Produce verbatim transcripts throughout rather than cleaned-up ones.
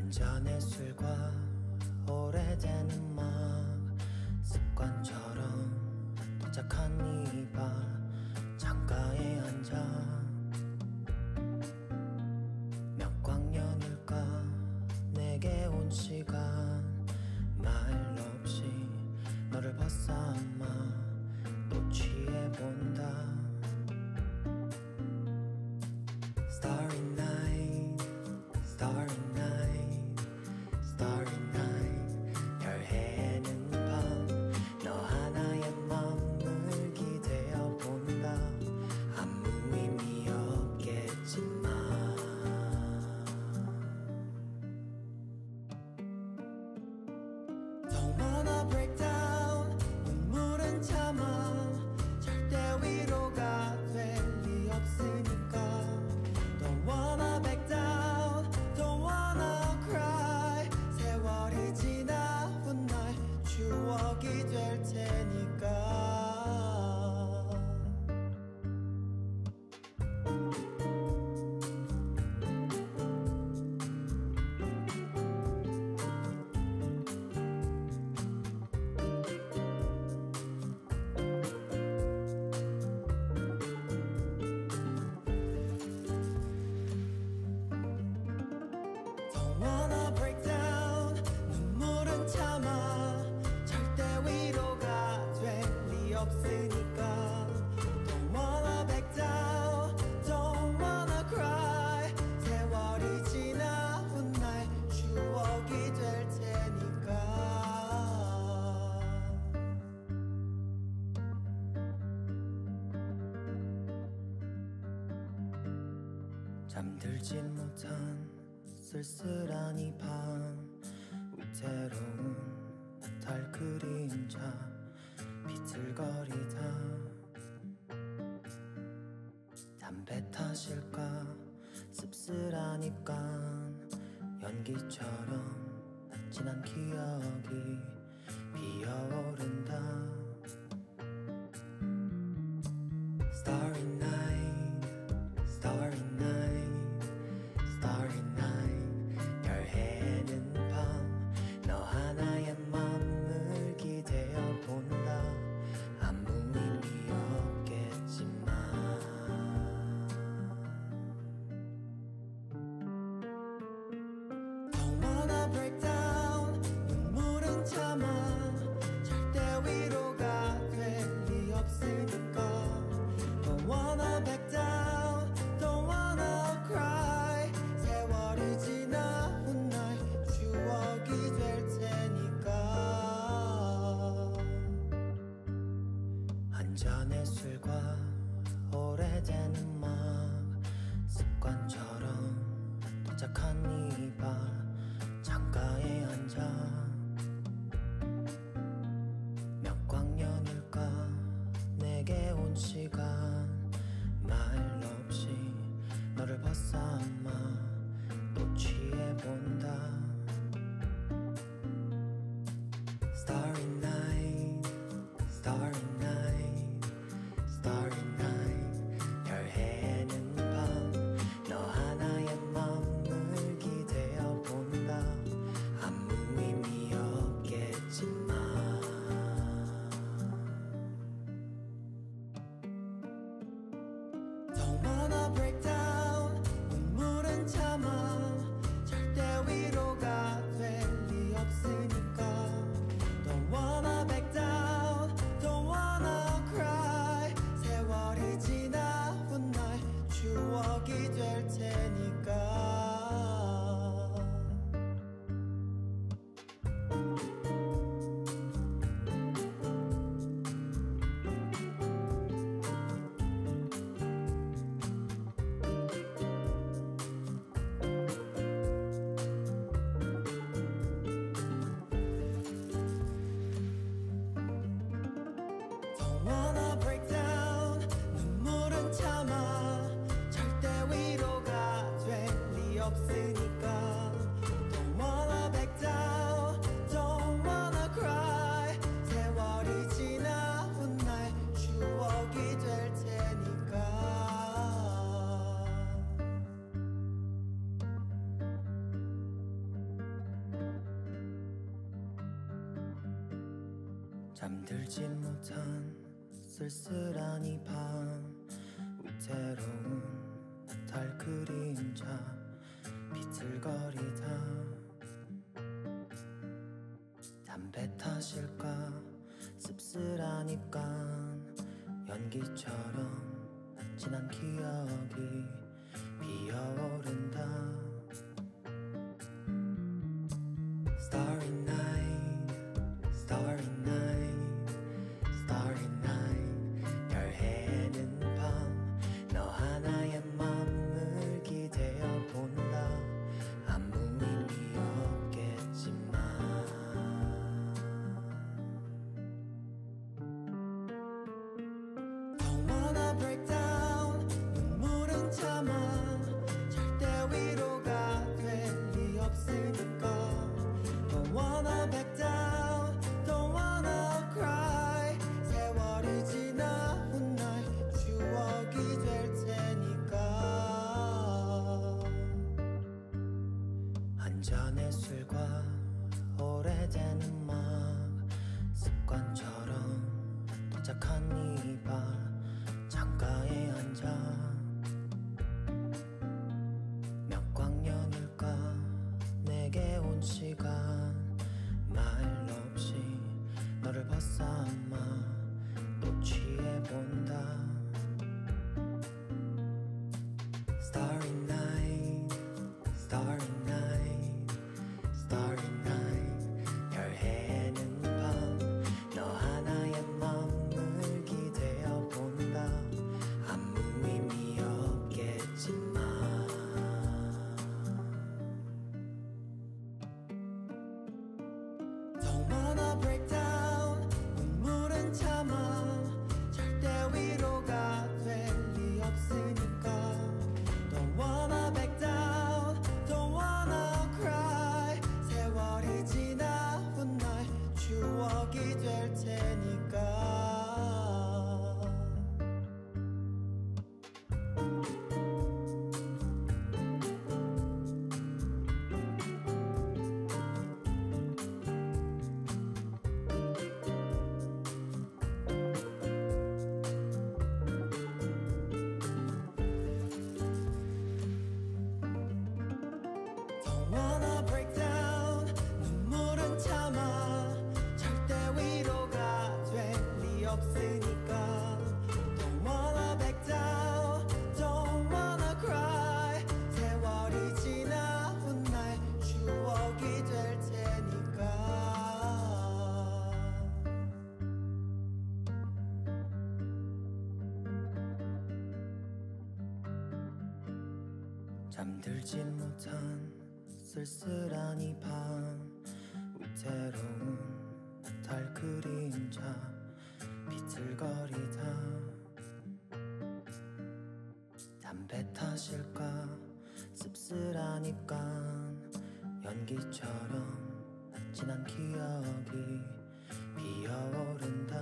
잔의 술과 오래된 음악 습관처럼 도착한 이 바 창가에 앉아 몇 광년일까 내게 온 시간 말 없이 너를 벗삼아 또 취해본다. Starry night, starry night, starry night. 별 해는 밤, 너 하나의 맘을 기대어 본다. 아무 의미 없겠지만 Don't wanna break down, 눈물은 참아. 절대 위로가 될 리 없으니까. Don't wanna back down, don't wanna cry. 세월이 지나 훗날 추억이 될 테니까. Don't wanna break down, 눈물은 참아. 절대 위로가 될 리 없으니까. Don't wanna back down, don't wanna cry. 세월이 지나 훗날 추억이 될 테니까. 잠들지 못한 쓸쓸한 이 밤 위태로운 달 그림자 비틀거리다. 담배 탓일까 씁쓸한 입간 연기처럼 지난 기억이 피어오른다. Starry night, starry night, starry night. 별 해는 밤, 너 하나의 맘을 기대어 본다. 아무 의미 없겠지만 Don't wanna break down, 눈물은 참아. 절대 위로가 될 리 없으니까. Don't wanna back down, don't wanna cry. 세월이 지나 훗날 추억이 될 테니까. 한 잔의 술과 오래된 음악 습관처럼 도착한 이 바 창가에 앉아 몇 광년일까 내게 온 시간 말 없이 너를 벗삼아 또 취해본다. Starry night, starry night, starry night. 별 해는 밤, 너 하나의 맘을 기대어 본다. 아무 의미 없겠지만 Don't wanna break down, 눈물은 참아. 절대 위로가 될 리 없으니까. Don't wanna back down, don't wanna cry. 세월이 지나 훗날 추억이 될 테니까. Don't wanna break down, 눈물은 참아. 절대 위로가 될 리 없으니까. Don't wanna back down, don't wanna cry. 세월이 지나 훗날 추억이 될 테니까. 잠들지 못한 쓸쓸한 이 밤 위태로운 달 그림자 비틀거리다 담배 탓일까 씁쓸한 입간 연기처럼 지난 기억이 피어오른다 Starry night, starry night, starry night 별 해는 밤 너 하나의 맘을 기대어 본다 아무 의미 없겠지만 Don't wanna break down 눈물은 참아 절대 위로가 될 리 없으니까 Don't wanna back down, don't wanna cry 세월이 지나 훗날 추억이 될 테니까 한 잔의 술과 오래된 음악 습관처럼 도착한 이 밤 창가에 앉아 몇 광년일까 내게 온 시간 말 없이 너를 벗삼아 또 취해본다 Starry night, starry night, starry night 별 해는 밤 너 하나의 맘을 기대어 본다 아무 의미 없겠지만 Don't wanna break down 눈물은 참아 절대 위로가 될 리 없으니까 Don't wanna back down don't wanna cry 세월이 지나 훗날 추억이 될 테니까 Don't wanna break down 눈물은 참아 절대 위로가 될 리 없으니까 Don't wanna back down don't wanna cry 세월이 지나 훗날 추억이 될 테니까 잠들지 못한 쓸쓸한 이 밤 위태로운 달 그림자 비틀거리다 담배 탓일까 씁쓸한 입간 연기처럼 지난 기억이 피어오른다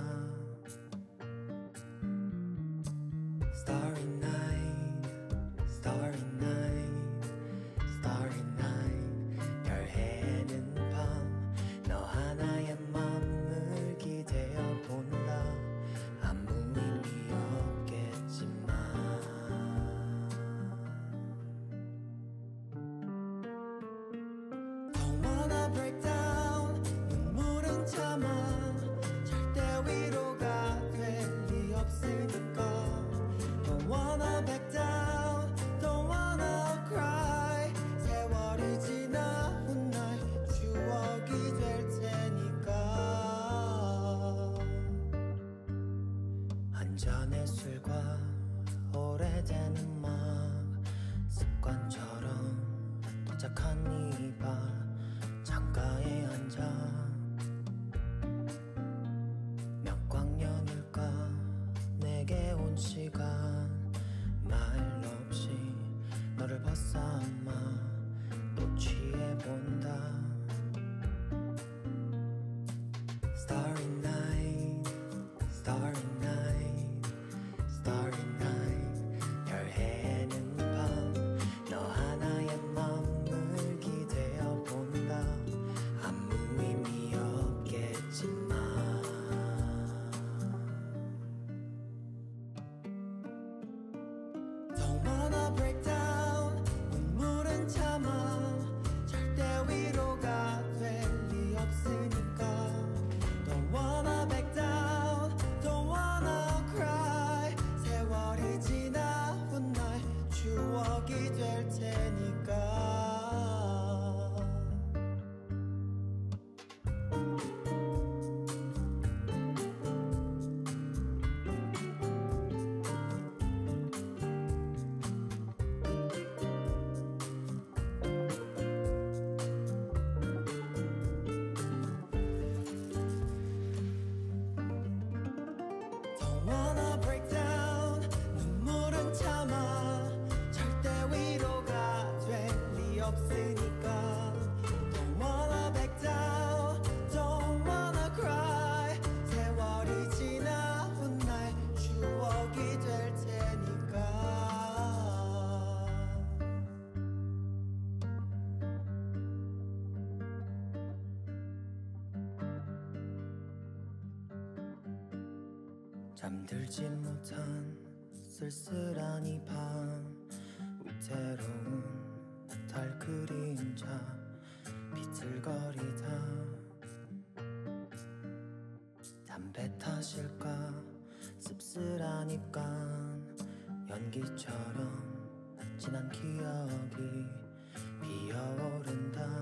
Starry night, starry night, starry night 별 해는 밤 너 하나의 맘을 기대어 본다 아무 의미 없겠지만 Don't wanna break down 눈물은 참아 절대 위로가 될 리 없으니까 Don't wanna back down don't wanna cry 세월이 지나 훗날 추억이 될 테니까 한 잔의 술과 오래된 음악 습관처럼 도착한 이 밤 창가에 앉아 몇 광년일까 내게 온 시간 말 없이 너를 벗삼아 또 취해본다 Starry night, starry night, starry night 별 해는 밤 너 하나의 맘을 기대어 본다 아무 의미 없겠지만 wanna break down 눈물은 참아 절대 위로가 될 리 없으니까 Don't wanna back down Don't wanna cry 세월이 지나 훗날 추억이 될 테니까 잠들지 못한 쓸쓸한 이 밤 위태로운 달 그림자 비틀거리다 담배 탓일까 씁쓸한 입간 연기처럼 지난 기억이 피어오른다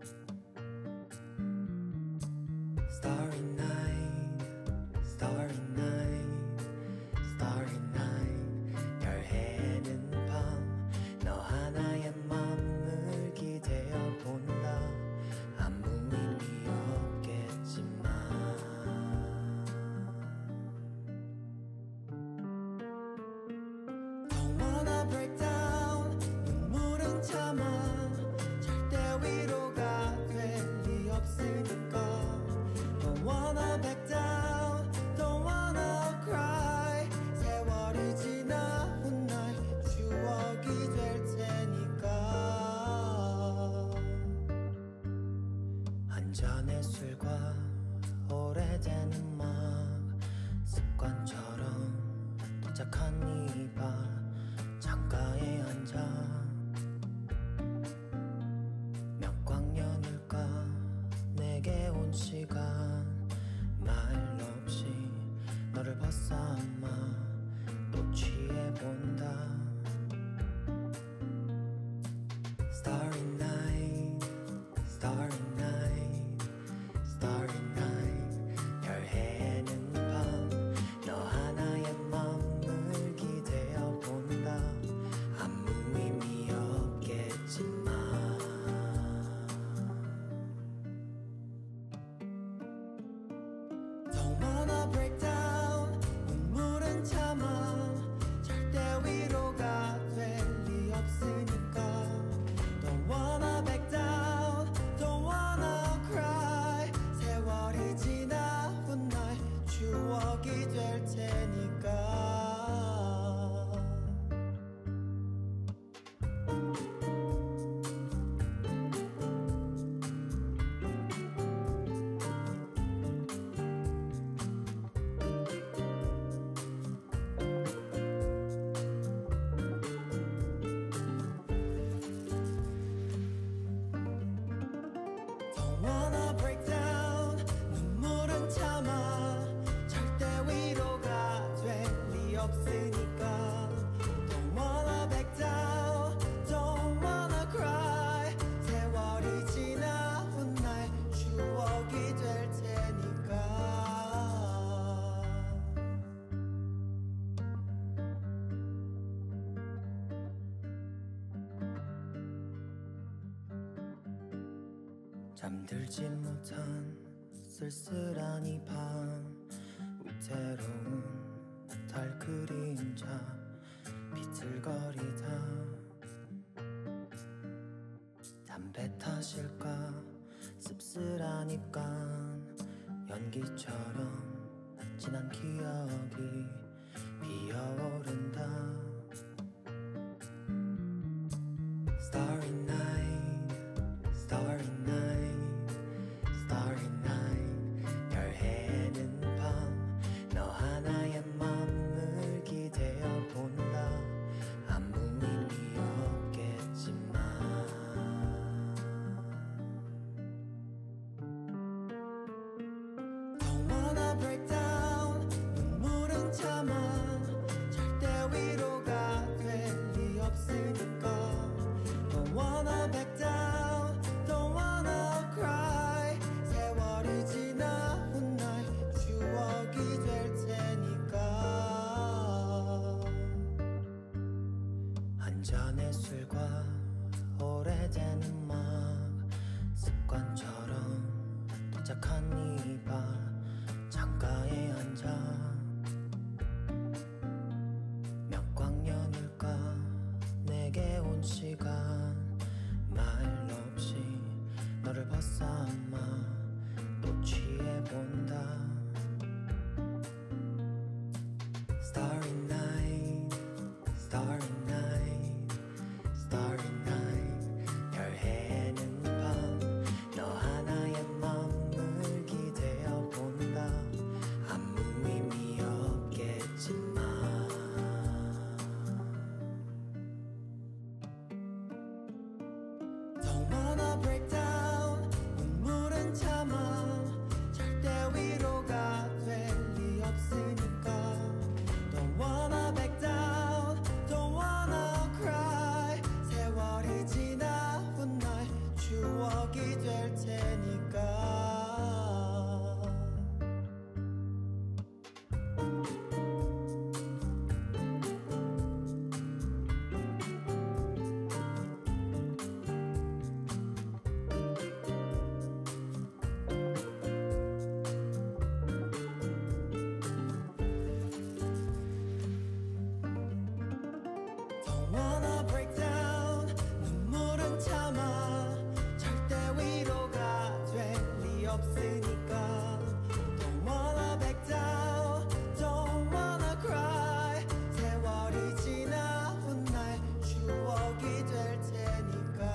Starry night, starry night, starry night 별 해는 밤 너 하나의 맘을 기대어 본다 아무 의미 없겠지만 Don't wanna break down 눈물은 참아 절대 위로가 될 리 없으니까 Don't wanna back down Don't wanna cry 세월이 지나 훗날 추억이 될 테니까 한 잔의 술과 오래된 음악 습관처럼 도착한 이 밤 창가에 앉아 몇 광년일까 내게 온 시간 말 없이 너를 벗삼아 또 취해본다 Starry night, starry night, starry night 별 해는 밤 너 하나의 맘을 기대어 본다 아무 의미 없겠지만 Don't wanna break down 눈물은 참아 절대 위로가 될 리 없으니까 Don't wanna back down Don't wanna cry 세월이 지나 훗날 추억이 될 테니까 Don't wanna break down 눈물은 참아 절대 위로가 될 리 없으니까 Don't wanna back down Don't wanna cry 세월이 지나 훗날 추억이 될 테니까 잠들지 못한 쓸쓸한 이 밤 위태로운 달 그림자 비틀거리다 담배 탓일까 씁쓸한 입간 연기처럼 지난 기억이 피어오른다 Starry night, starry night, starry night 별 해는 밤 너 하나의 맘을 기대어 본다 아무 의미 없겠지만 Don't wanna break down 눈물은 참아 절대 위로가 될 리 없으니까 Don't wanna back down Don't wanna cry 세월이 지나 훗날 추억이 될 테니까 한 잔의 술과 오래된 음악 습관처럼 도착한 이 밤 창가에 앉아 너를 벗삼아 또 취해본다. Starry night, starry night, starry night. 별 해는 밤, 너 하나의 맘을 기대어 본다. 아무 의미 없겠지만 Don't wanna break down, 눈물은 참아. 절대 위로가 될 리 없으니까. Don't wanna back down, don't wanna cry. 세월이 지나 훗날 추억이 될 테니까. Don't wanna break down, 눈물은 참아. 절대 위로가 될 리 없으니까. Don't wanna back down, don't wanna cry. 세월이 지나 훗날 추억이 될 테니까.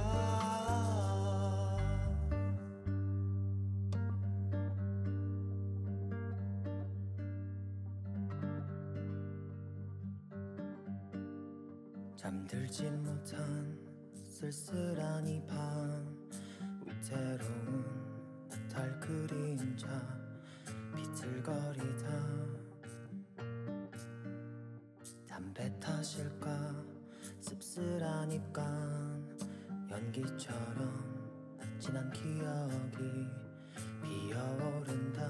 잠들지 못한 쓸쓸한 이 밤, 위태로운 달 그림자 비틀거리다. 담배 탓일까 씁쓸한 입간, 연기처럼 지난 기억이 피어오른다.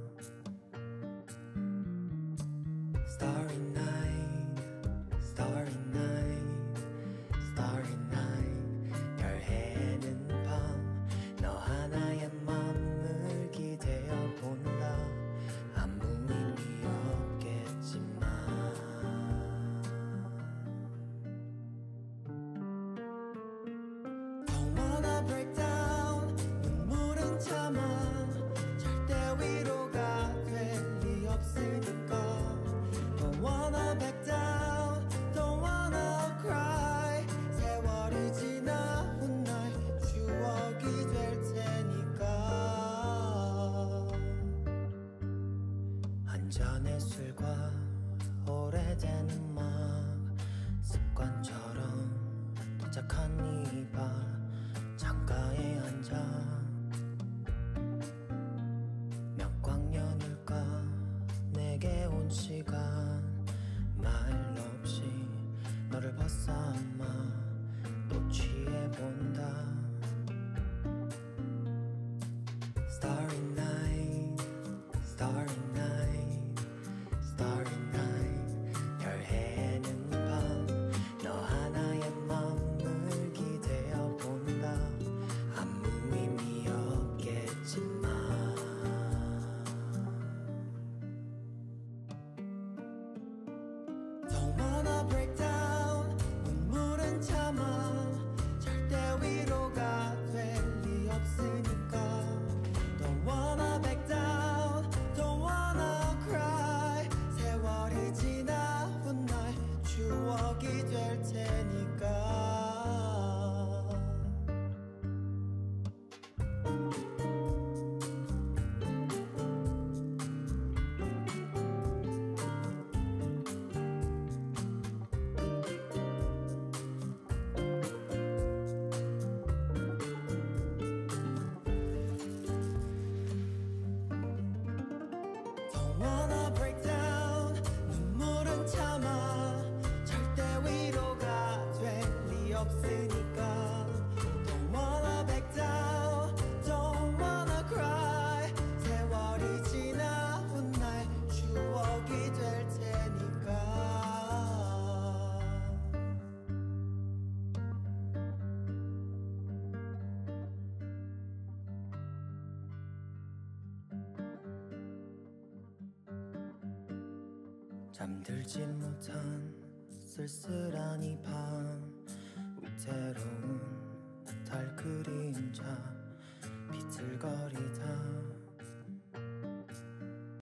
Starry night, starry night, starry night. 별 해는 밤, 너 하나의 맘을 기대어 본다. 아무 의미 없겠지만 Don't wanna break down, 눈물은 참아. 절대 위로가 될 리 없으니까. Don't wanna back down, don't wanna cry. 세월이 지나 훗날 추억이 될 테니까. 한 잔의 술과 오래된 음악, 습관처럼 도착한 이 밤, 창가에 앉아 몇 광년일까 내게 온 시간. 말 없이 너를 벗삼아 또 취해본다. Starry night, starry night, starry night. 별 해는 밤, 너 하나의 맘을 기대어 본다. 아무 의미 없겠지만 Don't wanna break down, 눈물은 참아. 절대 위로가 될 리 없으니까. Don't wanna back down, don't wanna cry. 세월이 지나 훗날 추억이 될 테니까. Don't wanna break down, 눈물은 참아. 절대 위로가 될 리 없으니까. Don't wanna back down, don't wanna cry. 세월이 지나 훗날 추억이 될 테니까. 잠들지 못한 쓸쓸한 이 밤, 위태로운 달 그림자 쓸쓸거리다